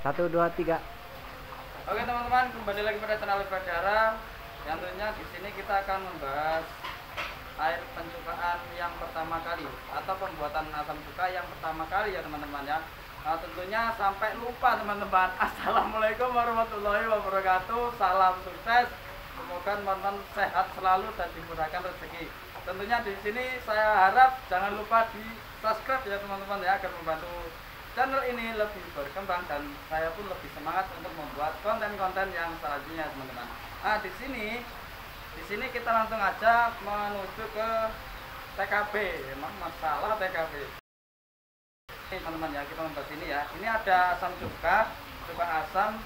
Satu, dua, tiga. Oke teman-teman, kembali lagi pada channel Badara. Yang tentunya di sini kita akan membahas air pencukaan yang pertama kali atau pembuatan asam cuka yang pertama kali ya teman-teman ya. Nah, tentunya sampai lupa teman-teman. Assalamualaikum warahmatullahi wabarakatuh. Salam sukses. Semoga teman-teman sehat selalu dan dimudahkan rezeki. Tentunya di sini saya harap jangan lupa di subscribe ya teman-teman ya, agar membantu channel ini lebih berkembang dan saya pun lebih semangat untuk membuat konten-konten yang selanjutnya teman-teman. Nah di sini kita langsung aja menuju ke TKP. Emang masalah TKP. Ini teman-teman ya, kita membahas ini ya. Ini ada asam cuka asam.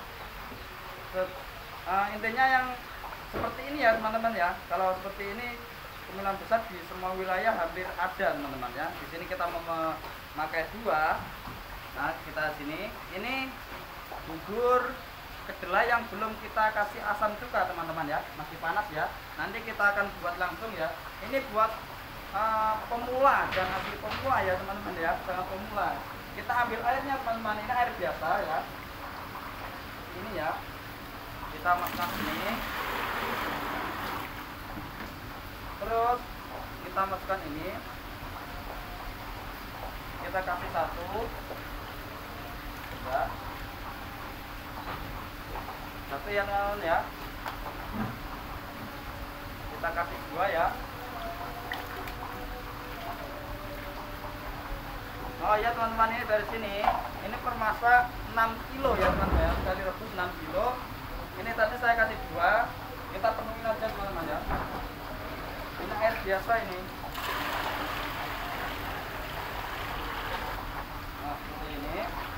Intinya yang seperti ini ya teman-teman ya. Kalau seperti ini kemungkinan besar di semua wilayah hampir ada teman-teman ya. Di sini kita memakai dua. Nah kita sini ini bubur kedelai yang belum kita kasih asam cuka teman-teman ya, masih panas ya. Nanti kita akan buat langsung ya. Ini buat pemula dan asli pemula ya teman-teman ya, sangat pemula. Kita ambil airnya teman-teman, ini air biasa ya. Ini ya, kita masukkan ini. Terus kita masukkan ini. Kita kasih satu. Satu yang lain ya, kita kasih dua ya. Oh ya teman-teman, ini dari sini ini per masak 6 kilo ya teman-teman ya, sekali rebus 6 kilo. Ini tadi saya kasih dua, kita penuhin aja teman-teman ya. Ini air biasa ini. Nah seperti ini.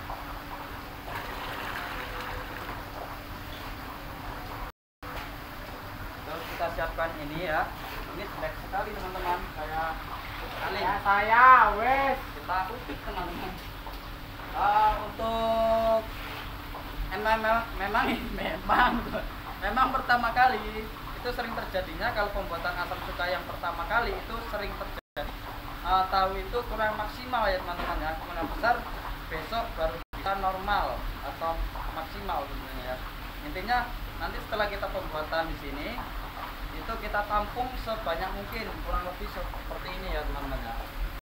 Kita siapkan ini ya. Ini jelek sekali teman-teman, kayak kali ya, saya wes kita ubik teman-teman. Untuk memang pertama kali itu sering terjadinya kalau pembuatan asam cuka yang pertama kali itu sering terjadi tahu itu kurang maksimal ya teman-teman ya. Kemungkinan besar besok baru kita normal atau maksimal sebenarnya ya. Intinya nanti setelah kita pembuatan di sini itu kita tampung sebanyak mungkin, kurang lebih seperti ini ya teman-teman ya.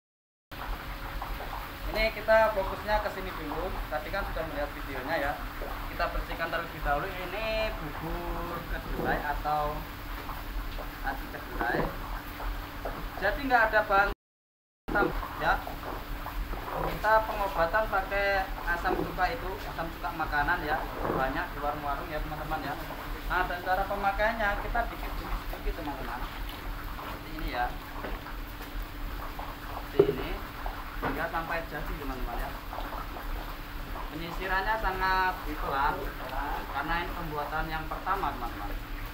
Ini kita fokusnya ke sini dulu. Tadi kan sudah melihat videonya ya. Kita bersihkan terlebih dahulu. Ini bubur kedelai atau nasi kedelai. Jadi nggak ada bahan ya. Kita pengobatan pakai asam cuka itu, asam cuka makanan ya, banyak di warung-warung ya teman-teman ya. Nah dan cara pemakaiannya kita dikit demi sedikit teman-teman, seperti ini ya, seperti ini hingga sampai jadi teman-teman ya. Penyisirannya sangat pelan karena ini pembuatan yang pertama teman-teman.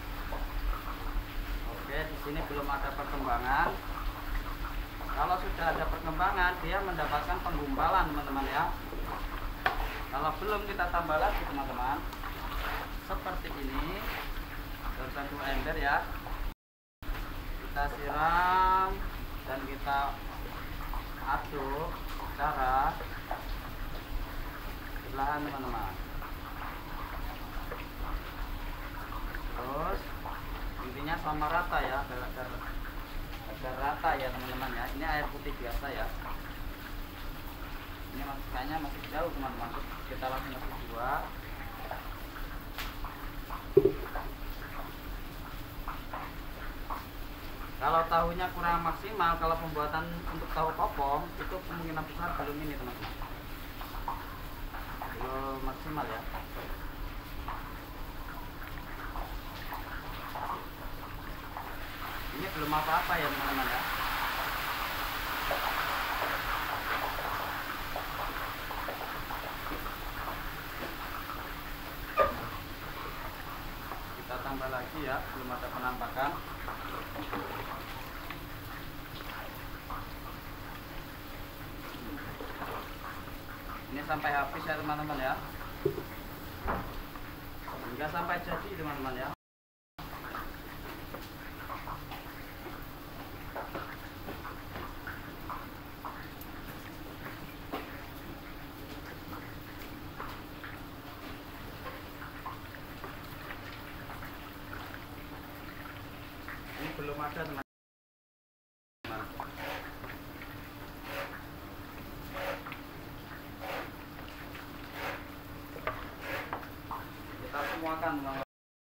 Oke, di sini belum ada perkembangan. Kalau sudah ada perkembangan, dia mendapatkan penggumpalan teman-teman ya. Kalau belum, kita tambah lagi teman-teman, seperti ini. Terus satu ember ya, kita siram dan kita aduk secara perlahan teman-teman. Terus intinya sama rata ya, agar rata ya teman-teman ya. Ini air putih biasa ya. Ini masukkannya masih jauh teman-teman. Kita langsung masuk dua. Kalau tahunya kurang maksimal, kalau pembuatan untuk tahu kopong itu kemungkinan besar belum ini teman-teman, belum maksimal ya. Ini belum apa-apa ya teman-teman ya. Kita tambah lagi ya, belum ada penampakan. Ini sampai habis ya teman-teman ya, hingga sampai jadi teman-teman ya. waspada teman. Kita semuakan teman.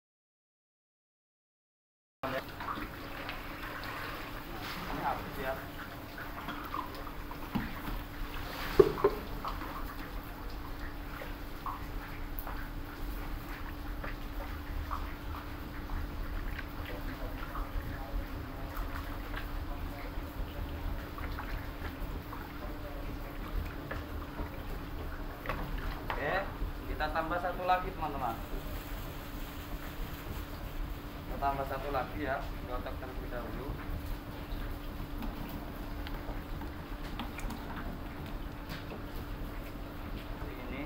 Ini habis ya. Oke, kita tambah satu lagi teman-teman. Kita tambah satu lagi ya, kotak terlebih dahulu. Ini.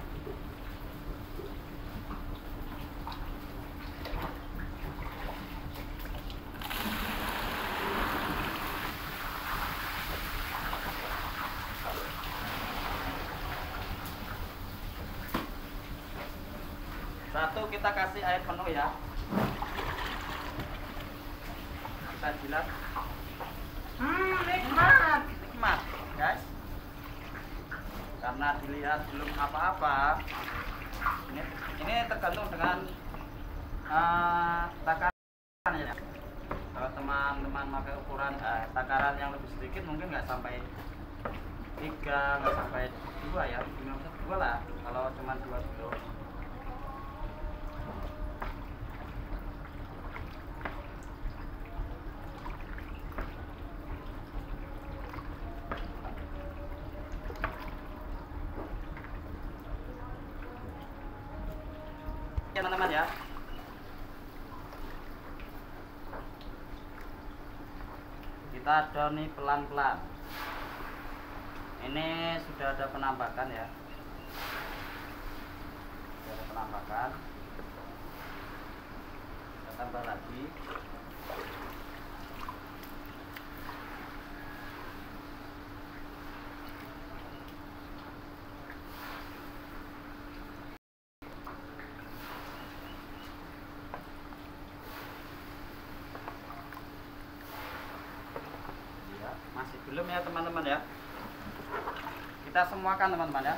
Satu, kita kasih air penuh ya. Kita jilat. Nikmat. Nikmat, guys. Karena dilihat belum apa-apa. Ini tergantung dengan takaran ya. Kalau teman-teman pakai ukuran takaran yang lebih sedikit mungkin nggak sampai 3, nggak sampai 2 ya, 2 lah. Kalau cuma 2 kilo. Ya teman-teman ya. Kita adoni pelan-pelan. Ini sudah ada penampakan ya. Sudah ada penampakan. Kita tambah lagi. Masih belum ya teman-teman ya. Kita semuakan teman-teman ya.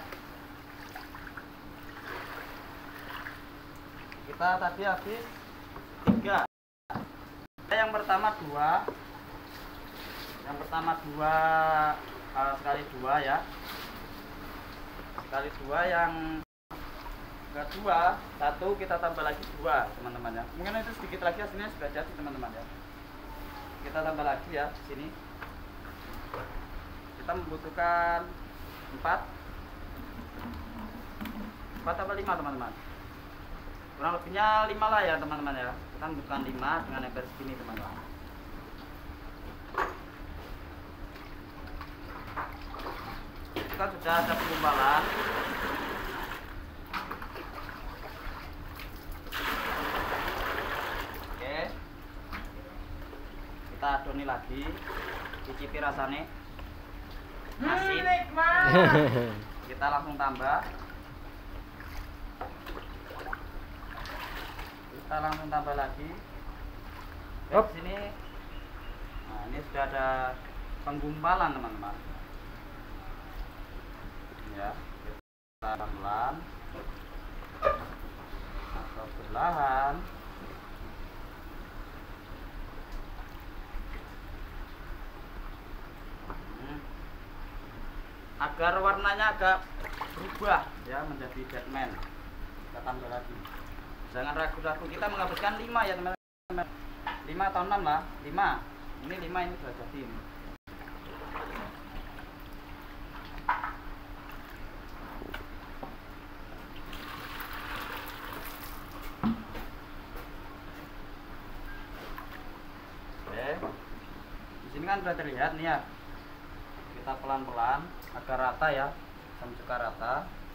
Kita tadi habis 3. Yang pertama 2. Yang pertama 2 sekali 2 ya. Sekali 2, yang kedua 1 kita tambah lagi 2 teman-teman ya. Mungkin itu sedikit lagi hasilnya sudah jadi teman-teman ya. Kita tambah lagi ya di sini. Kita membutuhkan 4 atau 5 teman-teman. Kurang lebihnya 5 lah ya teman-teman ya. Kita membutuhkan 5 dengan ember segini teman-teman. Kita sudah ada penggumpalan. Oke. Kita adoni lagi. Cicipi rasanya. Asin. Kita langsung tambah. Kita langsung tambah lagi. Di sini. Nah, ini sudah ada penggumpalan teman-teman. Ya, kita pelan atau perlahan. Agar warnanya agak berubah ya menjadi Batman. Kita tambah lagi. Jangan ragu-ragu, kita menghabiskan 5 ya teman-teman. 5 atau 6 lah. 5. Ini 5 ini sudah jadi ini. Oke. Di sini kan sudah terlihat nih ya. Kita pelan-pelan agar rata ya, sampai rata.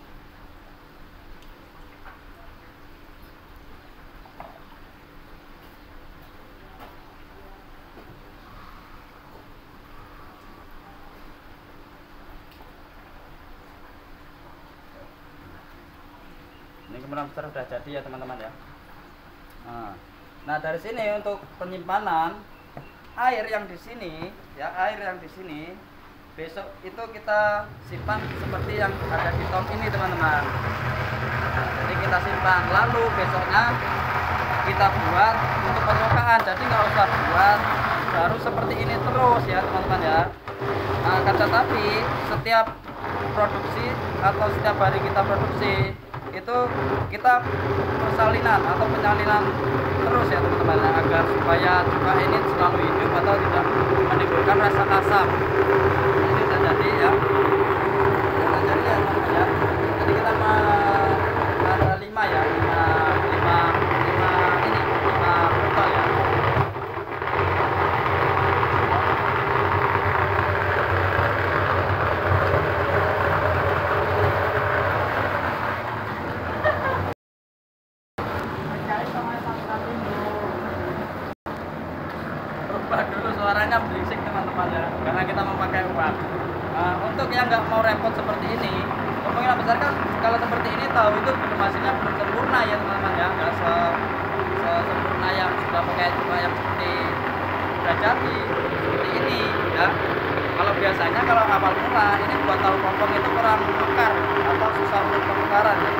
Ini kemudian besar sudah jadi ya teman-teman ya. Nah dari sini untuk penyimpanan air yang di sini ya, air yang di sini besok itu kita simpan seperti yang ada di tong ini teman-teman. Nah, jadi kita simpan, lalu besoknya kita buat untuk permukaan. Jadi nggak usah buat baru seperti ini terus ya teman-teman ya. Nah, akan tetapi setiap produksi atau setiap hari kita produksi itu kita persalinan atau penyalinan terus ya teman-teman, agar supaya cuka ini selalu hidup atau tidak menimbulkan rasa asam. Ini terjadi ya, terjadi ya teman-teman ya. Jadi kita ada 5 ya, 5 botol ya. Rubah dulu suaranya berisik teman-teman ya, karena kita memakai uang. Untuk yang nggak mau repot seperti ini, kemungkinan besar kan kalau seperti ini tahu itu masihnya belum sempurna ya teman-teman ya, nggak sempurna yang sudah pakai cuka yang seperti udah jadi seperti ini ya. Kalau biasanya kalau awal mula ini buat tahu kompong itu kurang mekar atau susah untuk pemekaran ya.